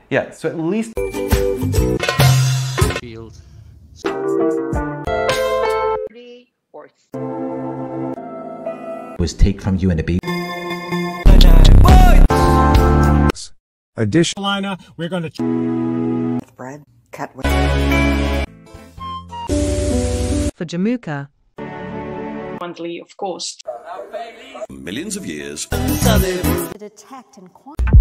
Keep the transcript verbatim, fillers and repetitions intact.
Yeah, so at least Field. Or was take from you in a beat. Addition Liner, we're going to bread cut with For Jamuka. monthly, of course. Millions of years. to detect and quantify.